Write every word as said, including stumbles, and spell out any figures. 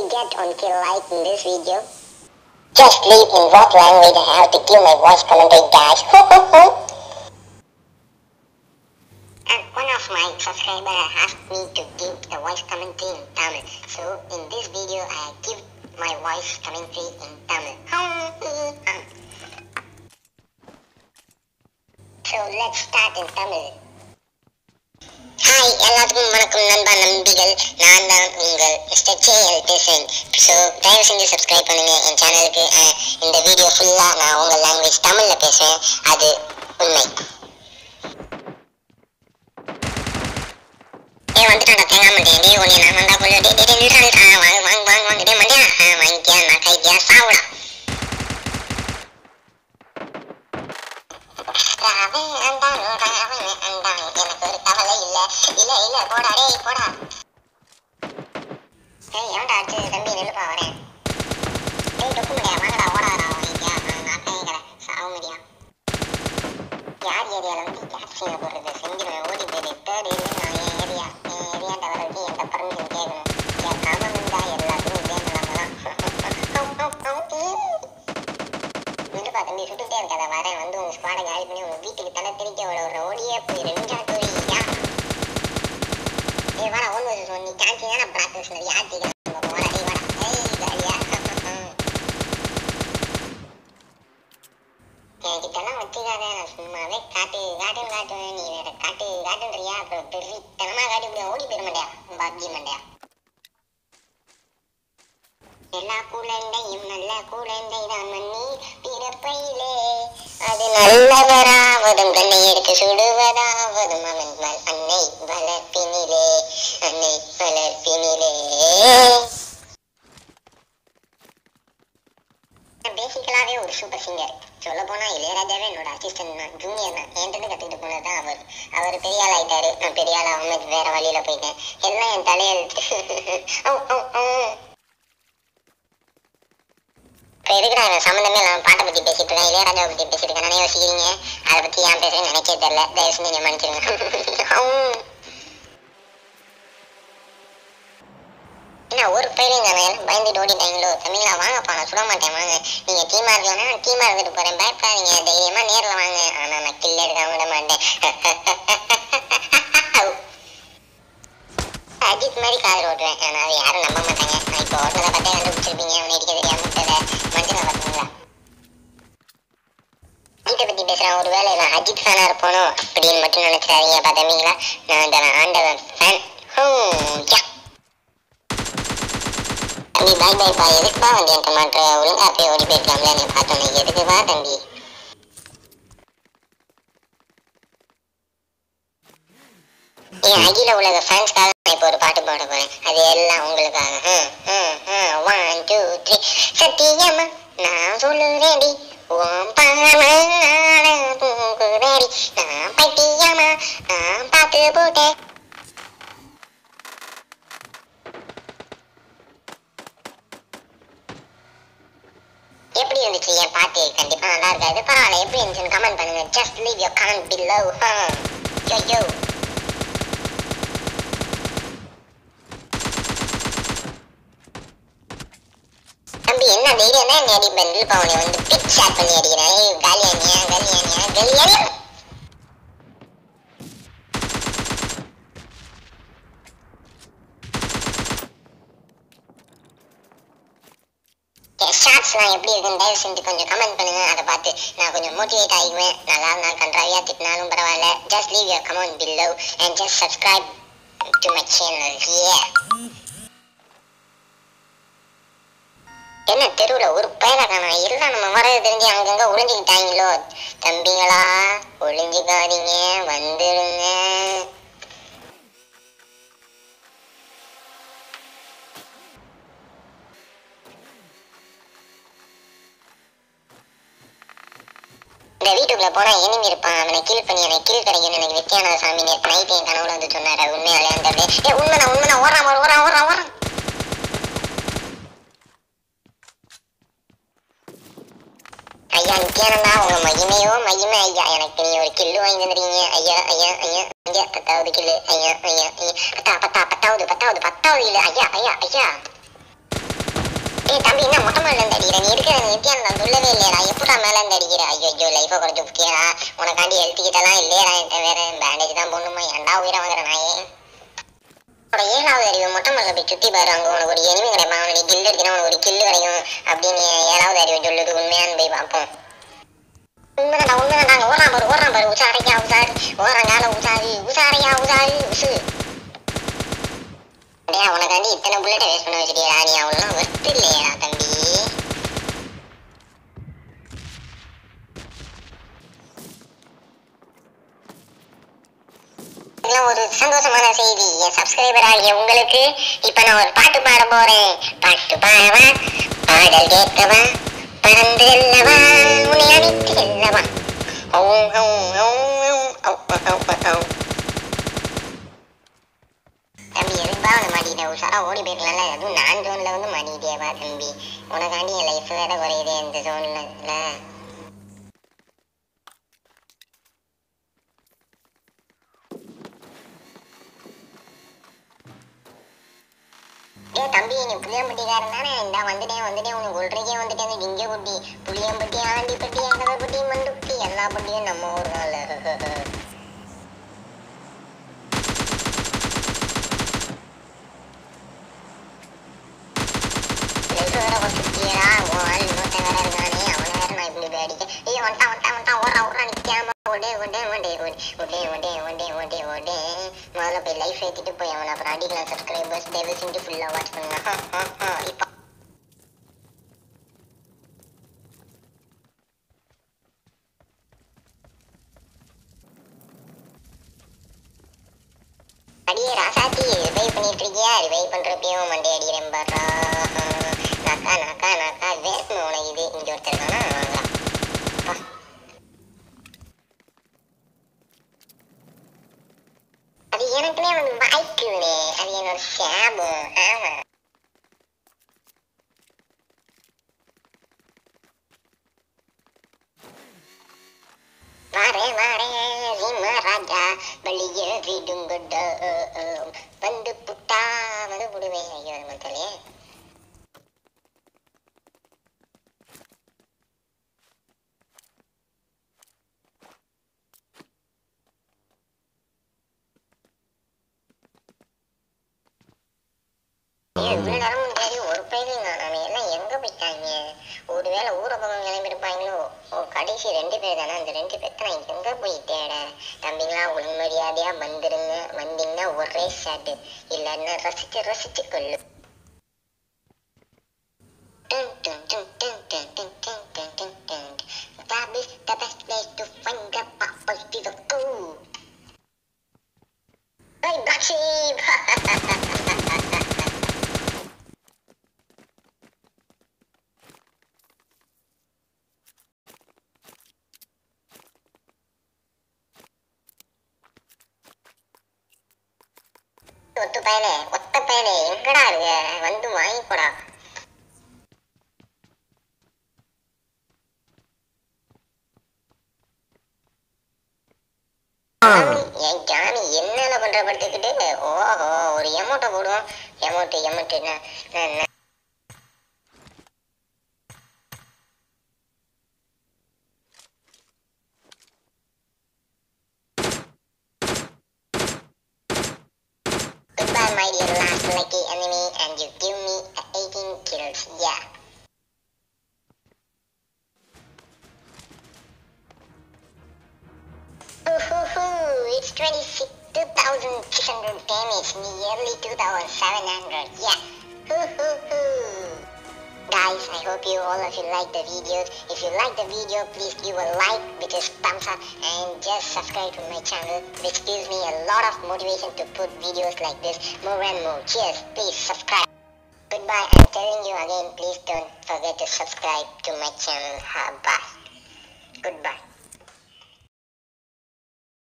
we get until like in this video? Just leave in what language I have to give my voice commentary, guys. And one of my subscribers asked me to give the voice commentary in Tamil. So in this video I give my voice commentary in Tamil. So let's start in Tamil. Hi எல்லாத்துக்கும் வணக்கம் நண்பா நம்பிகள். நான் தான் உங்கள் mister சேஎல் பேசுகிறேன். So தயவு செஞ்சு subscribe பண்ணுங்கள் என் சேனலுக்கு. இந்த வீடியோ ஃபுல்லாக நான் உங்கள் லாங்குவேஜ் தமிழில் பேசுவேன், அது உண்மை. ஏ வந்துட்டாண்டா தேங்காய் மாட்டேன் டே ஒன்று நான் வந்தா போல டே டே நின்றாண்டா வாங்க வாங்க வாங்க வாங்க டே மண்டியா வாங்கிக்கியா நான் கைக்கியா சாப்பிடா ராவன் அண்டான் ராவன் அண்டான் எனக்கு ஒரு கவலை இல்ல இல்ல இல்ல போடா டேய் போடா. ஏய் எவன்டா அடிச்சு தம்பி நில்லுப்பா வரேன். டேய் டொக்கு முடியா வாங்கடா ஓடாடா வாங்கிக்கியா நான் கைக்கிற சாவு முடியா. யார் ஏரியாவில் வந்து கேப்சிங்க போடுறது செஞ்சிருவேன் ஓடி போயிடு. தேர்ட் ஏரியா நான் என் ஏரியா என் ஏரியாண்ட வரதுக்கு என்கிட்ட பர்மிஷன் கேட்கணும். என் காமன் இருந்தா எல்லாத்துக்கும் இதே நிலமை தான். நின்றுப்பா தம்பி சுட்டுட்டே இருக்காத வரேன் வந்து உங்கள் ஸ்குவாடை காலி பண்ணி உங்கள் வீட்டுக்கு தலை திரிக்க விட ஓடியே போய் ரெண்டா தோறியா. ஏ வாடா ஒன்று வச்சு நீ கேன்சல் தானே ப்ராக்டிஸ் யார் கேட்குறேன் வாடா டே வாடா ஏய் ஜாலியா. என்கிட்டலாம் வச்சுக்காத நான் சும்மாவே காட்டு காட்டுன்னு காட்டுவேன். நீ வேற காட்டு காட்டுன்றியா அப்புறம் பெருத்தனமாக காட்டி இப்படி ஓடி போயிட மாட்டியா பாப்ஜி மாட்டியா. எல்லா குழந்தையும் நல்ல குழந்தை தான் மண்ணி பிறப்பையிலே அது நல்லவராவதும் தன்னை எடுத்து சுடுவதாவதும் அவன் அன்னை வளர்ப்பினிலே அன்னை வளர்ப்பினிலே. பேசிக்கலாவே ஒரு சூப்பர் சிங்கர். சொல்ல போனா இளையராஜாவே என்னோட அசிஸ்டன்ட் தான், ஜூனியர் தான். என்கிட்ட கற்றுக்கிட்டு போனது தான் அவர். அவர் பெரிய ஆள் ஆயிட்டாரு, நான் பெரிய ஆள் ஆகாம வேற வழியில போயிட்டேன். எல்லாம் என் தலையெழுத்து. இப்போ எதுக்குடா நான் சம்மந்தமே இல்லாமல் பாட்டை பற்றி பேசிட்டு இருக்கேன், இளையராஜாவை பற்றி பேசிட்டு இருக்கேன். நானே யோசிக்கிறீங்க அதை பற்றி ஏன் பேசுறேன்னு நினைக்கவே தெரியல. தயவு செஞ்சு நீங்கள் மன்னிச்சிருங்க. என்ன ஒரு பயிலையும் தானே பயந்துட்டு ஓடிட்டாங்களோ. தமிழா வாங்கப்பா நான் சுட மாட்டேன் வாங்க. நீங்கள் டீமாக இருக்கலன்னா நான் டீமாக இருந்துட்டு போகிறேன். பயப்படாதீங்க தைரியமாக நேரில் வாங்க. ஆனால் நான் கில்ல எடுக்காம விட மாட்டேன். அஜித் மாதிரி காதல் ஓட்டுவேன், ஆனால் அது யாரும் நம்ப மாட்டாங்க. நான் இப்போ ஓட்டுறதை பார்த்தே கண்டுபிடிச்சிருப்பீங்க. அவனை இடிக்க தெரியாமல் விட்டதை மஞ்சள் பார்த்தீங்களா. அஜித்தை பற்றி பேசுகிறேன். ஒரு வேலை நான் அஜித் ஃபேனாக இருப்போனோ அப்படின்னு மட்டும் நினச்சிடாதீங்க. பார்த்தீங்களா நான் அந்த ஆண்டவன் ஃபேன். யா தம்பி பாய் பாய்ப்பா. எதுக்குப்பா வந்து என்கிட்ட மாற்ற ஒழுங்கா போய் ஓடி போயிருக்கலாம்ல என்னை பார்த்தோன்னே. எதுக்குப்பா தம்பி. என் அகில உலக ஃபேன்ஸ்க்காக நான் இப்போ ஒரு பாட்டு பாட போறேன். அது எல்லாம் உங்களுக்காக. One two three. சத்தியமா நான் சொல்லுறேன்டி ஓம் பாமாடி நான் பைத்தியமா நான் பார்த்து போட்டேன். எப்படி இருந்துச்சு என் பாட்டு? கண்டிப்பா நல்லா இருக்காது, பரவாயில்ல. எப்படி இருந்துச்சுன்னு கமெண்ட் பண்ணுங்க. Just leave your comment below. Yo yo தம்பி என்ன தைரியம் தான் என்ன அடி பண்டில் பவுனை வந்து பிக் ஷாட் பண்ணி அடிக்கிறேன். காலியானியா கலியானியா கலியானியா. ஷார்ட்ஸ்லாம் எப்படி இருக்குன்னு தயவு செஞ்சு கொஞ்சம் கமெண்ட் பண்ணுங்க. அதை பார்த்து நான் கொஞ்சம் மோட்டிவேட் ஆகிக்குவேன். நல்லா இருந்தாலும் கன்றாவியா திட்டினாலும் பரவாயில்ல. Just leave your comment below and just subscribe to my channel. யே என்ன தெருவில் ஒரு பயலை காணோம். எல்லாம் நம்ம வரது தெரிஞ்சு அங்கங்க ஒளிஞ்சுக்கிட்டாங்களோ. தம்பிங்களா ஒளிஞ்சுக்காதீங்க, வந்துடுங்க. இந்த வீட்டுக்குள்ள போனா எனிமி இருப்பான், அவனை கில் பண்ணி எனக்கு கில் கிடைக்கும். எனக்கு வெற்றியான சாமி நேற்று நைட்டு என் கனவுல வந்து சொன்னாரு. உண்மையாலே அந்த ஏ உண்மைதான் உண்மைதான் ஓடுறான் ஓடுறான் ஓடுறான் ஓடுறான். ஐயா நித்தியானந்தா உங்க மகிமையோ மகிமை ஐயா. எனக்கு நீ ஒரு கில்லு வாங்கி தந்துறீங்க ஐயா ஐயா ஐயா ஐயா. பத்தாவது கில்லு ஐயா ஐயா ஐயா. பத்தா பத்தா பத்தாவது பத்தாவது பத்தாவது கில்லு ஐயா ஐயா ஐயா. ஏய் தம்பி என்ன மொட்டை மாடில இருந்து அடிக்கிற? நீ இருக்கிற நித்யானந்தா நான் சொல்லவே இல்லையடா. எப்படா மேல இருந்து அடிக்கிற? ஐயோ ஐயோ லைஃபை குறைச்சு விட்டியடா. உனக்காண்டி ஹெல்த் கிட்டலாம் இல்லையடா. என்கிட்ட வேற பேண்டேஜ் தான் போடணுமா? ஏன்டா உயிரை வாங்குற நாயே? உன்னோட ஏழாவது அறிவு மொட்டை மாடில போய் சுற்றி பாரு. அங்கே உனக்கு ஒரு எனிமி கிடைப்பான். அவனை நீ கில் அடிச்சினா உனக்கு ஒரு கில்லு கிடைக்கும் அப்படின்னு ஏழாவது அறிவு சொல்லுது. உண்மையான்னு போய் பார்ப்போம். உண்மைதான்டா உண்மைதான்டா. ஓடுறான் பாரு ஓடுறான் பாரு. உசாரையா உசாரு ஓடுறான் கால உசாரு உசாரையா உசாரு உசு. அப்படியே உனக்காண்டி இத்தனை புல்லட்டை வேஸ்ட் பண்ண வச்சுட்டியா? நீ அவ்வளோலாம் ஒர்த்து இல்லையா தம்பி? ஒரு சந்தோஷமான செய்தி என் சப்ஸ்கிரைபர் ஆகிய உங்களுக்கு. இப்ப நான் ஒரு பாட்டு பாட போறேன். பாட்டு பாடவா பாடல் கேட்கவா பறந்து செல்லவா உன்னை அணைத்து செல்லவா? தம்பி எதுப்பா வந்து மாட்டிக்கிட்ட? உஷாரா ஓடி போயிருக்கலாம்ல. அதுவும் நான் ஜோன்ல வந்து மாட்டிக்கிட்டேப்பா தம்பி. உனக்காண்டி என் லைஃப் வேற குறையுதே இந்த ஜோன்ல. ஏ தம்பி நீ புளியம்பட்டிக்காரன் தானே? இந்த வந்துட்டேன் வந்துட்டேன் உனக்கு ஒன்றரைக்கே வந்துட்டேன். கிஞ்ச குட்டி புளியம்பட்டி ஆண்டிப்பட்டி அகதப்பட்டி மண்டுப்பட்டி எல்லா பட்டியும் நம்ம ஊர் நாள். வேற வச்சுட்டியடா. உன் ஆள் இன்னொருத்தன் வேற இருக்கானே. அவனை வேற நான் இப்படி போய் அடிக்க. ஐயோ வந்துட்டான் வந்துட்டான் வந்துட்டான் ஓடுறா ஓடுறா நிற்காம ஓடே ஓடே ஓடே ஓடே ஓடே ஓடே ஓடே ஓடே ஓடே. முதல்ல போய் லைஃப் ஏற்றிட்டு போய் அவனை அப்புறம் அடிக்கலாம். சப்ஸ்கிரைபர்ஸ் தயவு செஞ்சு ஃபுல்லாக வாட்ச் பண்ணலாம். இப்போ அடியே ராசாத்தி ரிவைவ் பண்ணிட்டு இருக்கியா? ரிவைவ் பண்றப்பையும் மண்டே அடிக்கிறேன் பாரா. நாக்கா நாக்கா நாக்கா வேஸ்ட் உனக்கு இது. இங்க ஒருத்தர் இருக்கானா? வாங்கலாம். அது எனக்குனே வந்து வாய்க்குனே. அது என்னோட சாபம். ஆமா வாரே வாரே ரீமா ராஜா பள்ளிய விடுங்கட வந்து புட்டா வந்து விடுவேன். ஐயோ மக்களே இவ்வளவு நேரமும் சரி ஒரு பையனையும் காணாம. எல்லாம் எங்க போயிட்டாங்க? ஒருவேளை ஊர பக்கம் கிளம்பிருப்பாங்களோ. ஓ கடைசி ரெண்டு பேர் தானே. அந்த ரெண்டு பேர்த்த நான் எங்க போய் தேட? தம்பிங்களா ஒழுங்கு மரியாதையா வந்துருங்க. வந்தீங்கன்னா ஒரே ஷாட்டு இல்லைன்னா ரசிச்சு ரசிச்சு கொள்ளு. That is the best place to find the purple people go. Hey, black sheep! ஒத்து பயலே ஒத்த பயலே எங்கடா இருக்க? வந்து வாங்கிக்கூடா. என் ஜானி என்ன பண்ற படுத்துக்கிட்டு? ஓஹோ ஒரு எமௌண்ட்டை போடுவோம். எமௌண்ட் எமௌண்ட் என்ன Goodbye my dear last lucky enemy and you give me eighteen kills. Yeah. Ooh, it's twenty-six, two thousand six hundred damage, nearly two thousand seven hundred. Yeah. Guys, I hope you all of you like the videos. If you like the video, please give a like, which is thumbs up, and just subscribe to my channel, which gives me a lot of motivation to put videos like this more and more. Cheers, please subscribe. Goodbye, I'm telling you again, please don't forget to subscribe to my channel. Bye. Goodbye.